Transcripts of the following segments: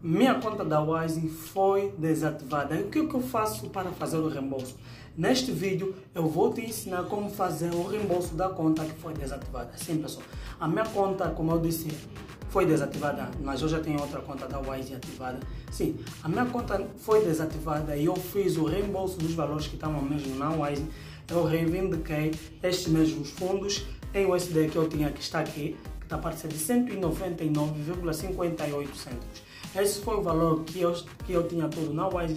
minha conta da Wise foi desativada. E o que eu faço para fazer o reembolso? Neste vídeo eu vou te ensinar como fazer o reembolso da conta que foi desativada. Sim, pessoal, a minha conta, como eu disse, foi desativada, mas eu já tenho outra conta da Wise ativada. Sim, a minha conta foi desativada e eu fiz o reembolso dos valores que estavam mesmo na Wise. Eu reivindiquei estes mesmos fundos em USD que eu tinha, que está aqui, que está a partir de 199,58 cêntimos. Esse foi o valor que eu tinha todo na Wise,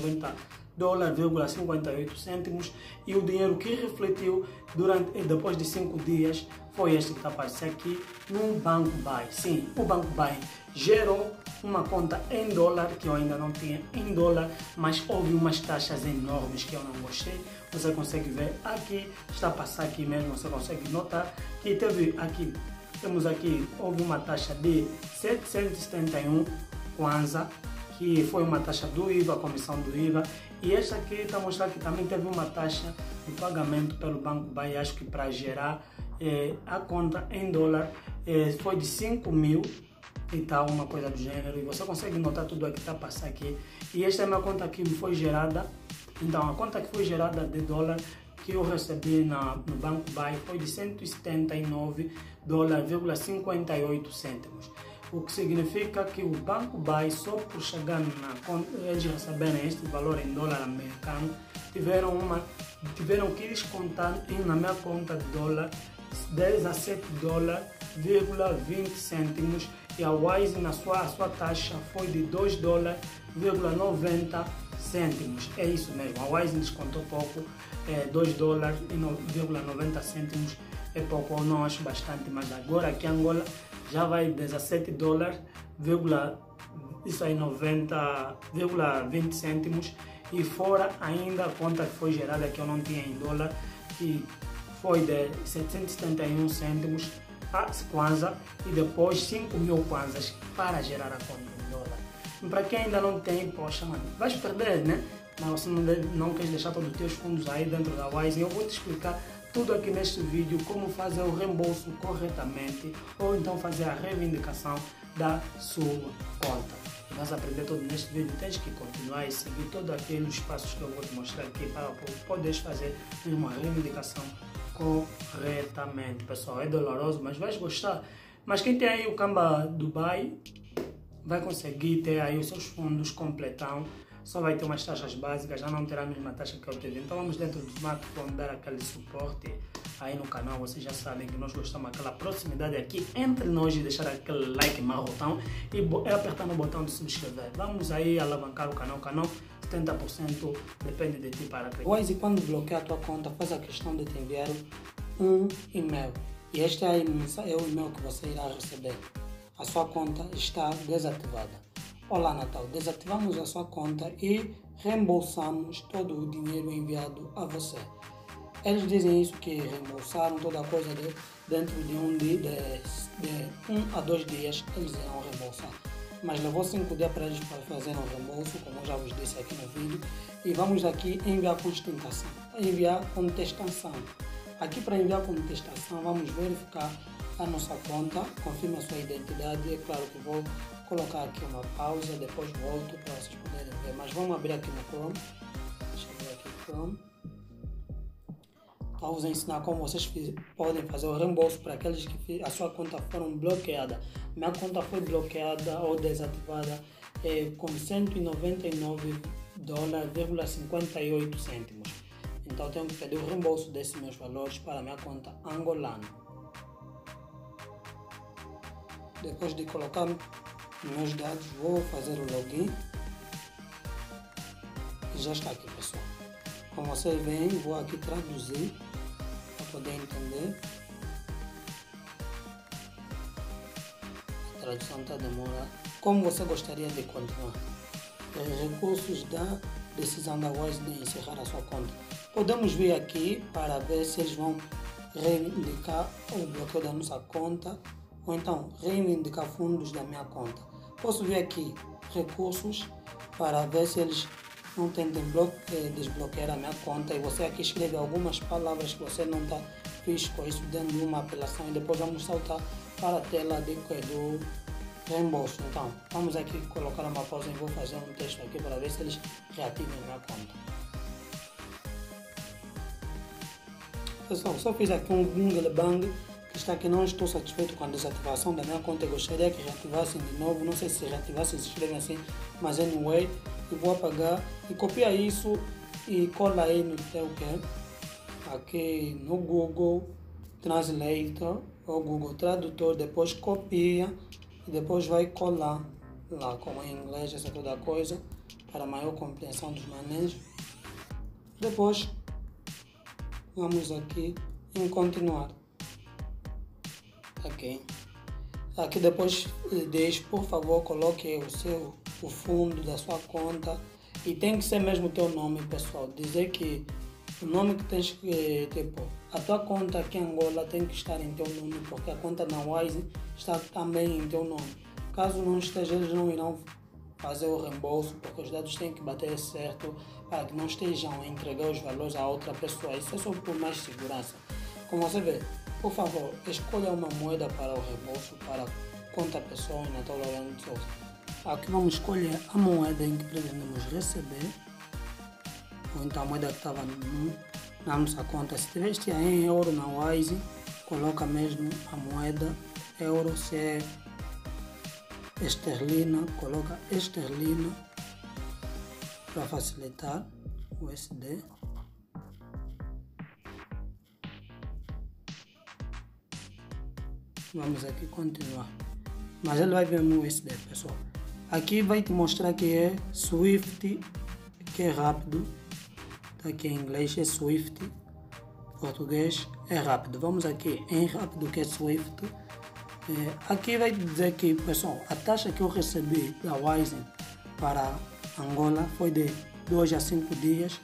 $190,58 cêntimos, e o dinheiro que refletiu depois de 5 dias foi este que está aparecendo aqui no Banco Buy. Sim, o Banco Buy gerou uma conta em dólar que eu ainda não tinha em dólar, mas houve umas taxas enormes que eu não gostei. Você consegue ver aqui, está a passar aqui mesmo, você consegue notar que houve uma taxa de 771 kwanza, que foi uma taxa do IVA, comissão do IVA, e esta aqui está a mostrar que também teve uma taxa de pagamento pelo Banco Buy, acho que para gerar a conta em dólar foi de 5.000 e tal, uma coisa do gênero, e você consegue notar tudo aqui que está a passar aqui. E esta é a minha conta que foi gerada. Então a conta que foi gerada de dólar que eu recebi no Banco Buy foi de 179,58 cêntimos. O que significa que o Banco Buy, só por chegar na conta, eles receberem este valor em dólar americano, tiveram que descontar na minha conta de dólar $17,20 cêntimos, e a Wise a sua taxa foi de $2,90 cêntimos. É isso mesmo, a Wise descontou pouco, $2,90 cêntimos é pouco, eu não acho bastante, mas agora aqui em Angola já vai $17,90,20 cêntimos, e fora ainda a conta que foi gerada que eu não tinha em dólar, que foi de 771 cêntimos a kwanza, e depois 5.000 kwanzas para gerar a conta em dólar. Para quem ainda não tem, poxa, mano, vais perder, né? Mas você não quer deixar todos os teus fundos aí dentro da Wise. Eu vou te explicar tudo aqui neste vídeo, como fazer o reembolso corretamente, ou então fazer a reivindicação da sua conta. Vais aprender tudo neste vídeo, tens que continuar e seguir todos aqueles passos que eu vou te mostrar aqui para poderes fazer uma reivindicação corretamente. Pessoal, é doloroso, mas vais gostar. Mas quem tem aí o Kamba Dubai vai conseguir ter aí os seus fundos completão. Só vai ter umas taxas básicas, já não terá a mesma taxa que eu tive. Então vamos dentro do smartphone dar aquele suporte aí no canal. Vocês já sabem que nós gostamos daquela proximidade aqui entre nós, e deixar aquele like marrotão e apertar no botão de subscrever. Vamos aí alavancar o canal. 70% depende de ti para crescer. Wise, quando bloqueia a tua conta, faz a questão de te enviar um e-mail. E este é o e-mail que você irá receber. A sua conta está desativada. Olá, Natal, desativamos a sua conta e reembolsamos todo o dinheiro enviado a você. Eles dizem isso, que reembolsaram toda a coisa dentro de 1 a 2 dias, eles irão reembolsar. Mas levou 5 dias para eles fazerem o reembolso, como eu já vos disse aqui no vídeo. E vamos aqui enviar contestação. Aqui para enviar contestação, vamos verificar a nossa conta, confirme a sua identidade. É claro que vou colocar aqui uma pausa, depois volto para vocês poderem ver. Mas vamos abrir aqui no Chrome. Deixa eu ver aqui o Chrome. Então, vou ensinar como vocês podem fazer o reembolso para aqueles que a sua conta foram bloqueada. Minha conta foi bloqueada ou desativada com $199,58 cêntimos. Então eu tenho que pedir o reembolso desses meus valores para a minha conta angolana. Depois de colocar meus dados, vou fazer o login. E já está aqui, pessoal. Como vocês veem, vou aqui traduzir para poder entender. A tradução está demorando. Como você gostaria de continuar? Recursos da decisão da Wise de encerrar a sua conta. Podemos vir aqui para ver se eles vão reivindicar o bloqueio da nossa conta, ou então reivindicar fundos da minha conta. Posso vir aqui, recursos, para ver se eles não tentem desbloquear a minha conta, e você aqui escreve algumas palavras que você não está fixe com isso dentro de uma apelação, e depois vamos saltar para a tela reembolso. Então, vamos aqui colocar uma pausa e vou fazer um teste aqui para ver se eles reativem a minha conta. Pessoal, só fiz aqui um Google Bang, que está aqui, não estou satisfeito com a desativação da minha conta, eu gostaria que reativassem de novo, não sei se reativassem, se escrevem assim, mas anyway, eu vou apagar e copia isso e cola aí no teu aqui no Google Translator ou Google Tradutor, depois copia e depois vai colar lá, como em inglês, essa toda coisa, para maior compreensão dos manejos. Depois vamos aqui em continuar. Aqui depois deixe, por favor, coloque o fundo da sua conta e tem que ser mesmo o teu nome, pessoal. Dizer que o nome que tens que tipo, a tua conta aqui em Angola tem que estar em teu nome, porque a conta na Wise está também em teu nome. Caso não esteja, eles não irão fazer o reembolso, porque os dados têm que bater certo para que não estejam a entregar os valores a outra pessoa. Isso é só por mais segurança. Como você vê, por favor, escolha uma moeda para o reembolso para conta pessoal em Natal Laureano de Souza. Aqui vamos escolher a moeda em que pretendemos receber, ou então a moeda que estava na nossa conta. Se tiveste em euro na Wise, coloca mesmo a moeda euro. Se é esterlina, coloca esterlina para facilitar. USD. Vamos aqui continuar, mas ele vai ver no USD, pessoal. Aqui vai te mostrar que é Swift, que é rápido. Tá aqui em inglês é Swift, português é rápido. Vamos aqui em rápido, que é Swift. Aqui vai dizer que, pessoal, a taxa que eu recebi da Wise para Angola foi de 2 a 5 dias,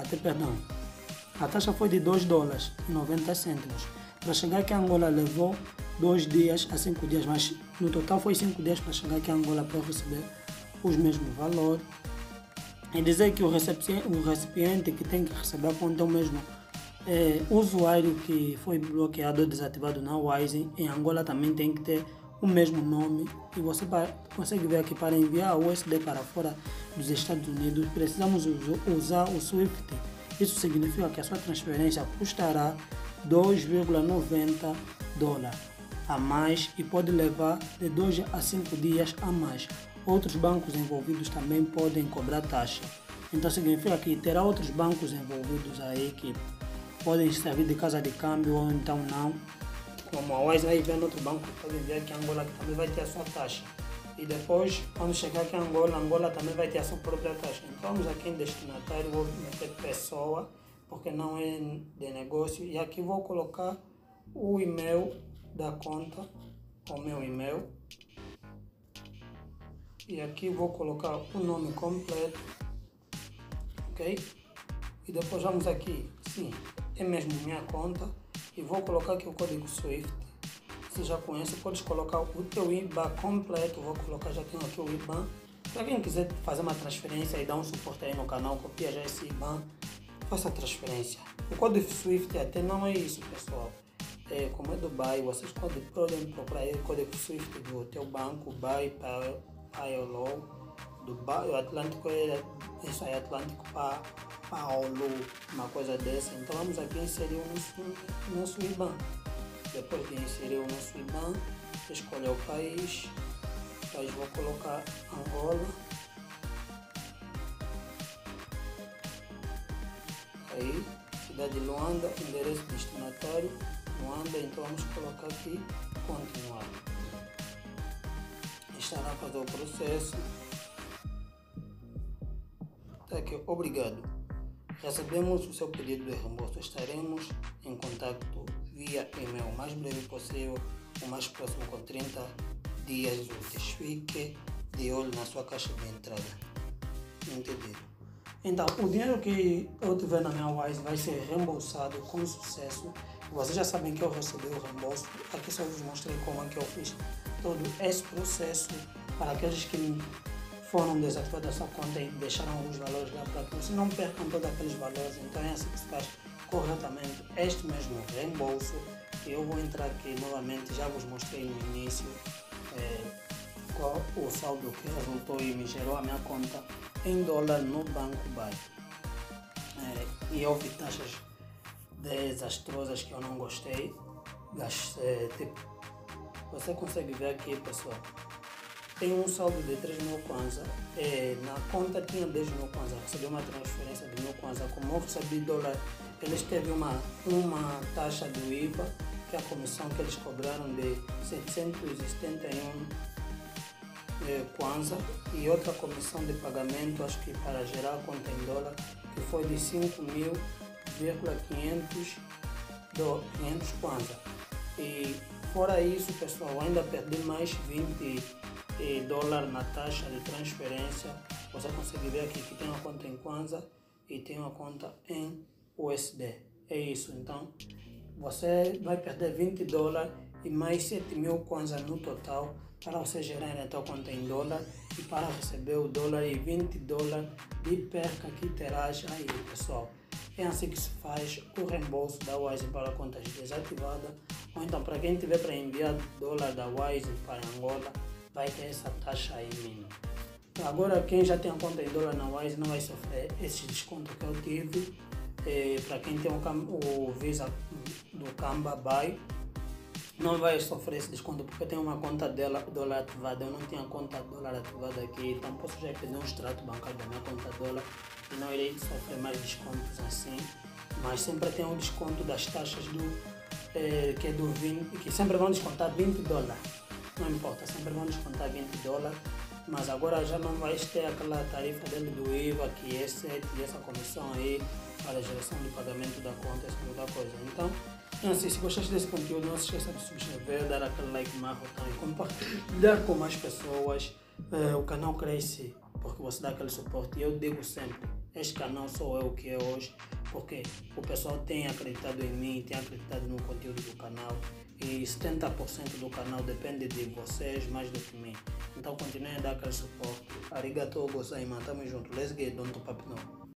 a taxa foi de $2,90. Para chegar aqui a Angola levou 2 dias a 5 dias, mas no total foi 5 dias para chegar aqui a Angola para receber os mesmos valores. E dizer que o recipiente que tem que receber a conta é o mesmo usuário que foi bloqueado ou desativado na Wise. Em Angola também tem que ter o mesmo nome. E você consegue ver aqui, para enviar o USD para fora dos Estados Unidos, precisamos usar o SWIFT. Isso significa que a sua transferência custará $2,90 a mais e pode levar de 2 a 5 dias a mais. Outros bancos envolvidos também podem cobrar taxa. Então significa que terá outros bancos envolvidos aí que podem servir de casa de câmbio ou então não. Como a Wise vai ver outro banco, pode enviar aqui em Angola, que também vai ter a sua taxa. E depois, quando chegar aqui em Angola também vai ter a sua própria taxa. Então vamos aqui em destinatário, vou meter pessoa, porque não é de negócio. E aqui vou colocar o e-mail da conta, o meu e-mail. E aqui vou colocar o nome completo, ok? E depois vamos aqui, sim, é mesmo minha conta. E vou colocar aqui o código SWIFT. Você já conhece, podes colocar o teu IBAN completo. Vou colocar, já tenho aqui o IBAN. Para quem quiser fazer uma transferência e dar um suporte aí no canal, copia já esse IBAN, faça a transferência. O código SWIFT até não é isso, pessoal. Como é do BAI, vocês podem procurar aí o código SWIFT do teu banco, BAI, Paolo, do BAI, o Atlântico isso aí, Atlântico Paolo, uma coisa dessa. Então vamos aqui inserir o nosso IBAN. Depois de inserir o nosso IBAN, escolher o país. Vou colocar Angola. Aí, cidade de Luanda, endereço destinatário Luanda. Então vamos colocar aqui continuar. Estará a fazer o processo. Tá aqui, obrigado. Recebemos o seu pedido de reembolso. Estaremos em contato via e-mail o mais breve possível, o mais próximo com 30 dias úteis. Fique de olho na sua caixa de entrada. Entendido? Então, o dinheiro que eu tiver na minha Wise vai ser reembolsado com sucesso. Vocês já sabem que eu recebi o reembolso. Aqui só vos mostrei como é que eu fiz todo esse processo para aqueles que foram desativados da sua conta e deixaram os valores lá para que vocês não percam todos aqueles valores. Então é assim que se faz corretamente este mesmo reembolso. Eu vou entrar aqui novamente, já vos mostrei no início qual o saldo que resultou e me gerou a minha conta em dólar no Banco Buy. E houve taxas desastrosas que eu não gostei. Você consegue ver aqui, pessoal. Tem um saldo de 3.000 kwanza. Na conta tinha 10.000 kwanza. Recebi uma transferência de 1.000 kwanza. Como eu recebi dólar, eles teve uma taxa do IVA, que é a comissão que eles cobraram de 771 kwanza, e outra comissão de pagamento, acho que para gerar a conta em dólar, que foi de 5.500 kwanza. E fora isso, pessoal, ainda perdi mais 20 dólares na taxa de transferência. Você consegue ver aqui que tem uma conta em kwanza e tem uma conta em USD. É isso, então você vai perder 20 dólares e mais 7.000 kwanza no total para você gerar a tua conta em dólar e para receber o dólar, e 20 dólares de perca que terás aí, pessoal. É assim que se faz o reembolso da Wise para contas desativadas, ou então para quem tiver para enviar dólar da Wise para Angola, vai ter essa taxa aí mínima. Agora, quem já tem a conta em dólar na Wise não vai sofrer esse desconto que eu tive. Para quem tem o Visa do Kamba Buy, não vai sofrer esse desconto porque tem uma conta dólar ativada. Eu não tinha conta dólar ativada aqui, então posso já pedir um extrato bancário da minha conta dólar e não irei sofrer mais descontos assim. Mas sempre tem um desconto das taxas que é do 20, que sempre vão descontar 20 dólares. Não importa, sempre vão descontar 20 dólares. Mas agora já não vai ter aquela tarifa dele do IVA, que é 7, e essa comissão aí para a geração de pagamento da conta, essa outra coisa. Então, assim, se gostaste desse conteúdo, não se esqueça de subscrever, dar aquele like marrotão e compartilhar com mais pessoas. O canal cresce porque você dá aquele suporte. E eu digo sempre, este canal sou eu que é hoje, porque o pessoal tem acreditado em mim, tem acreditado no conteúdo do canal, e 70% do canal depende de vocês mais do que mim. Então continuem a dar aquele suporte. Arigatou gozaimasu, tamo junto. Let's get, don't top up now.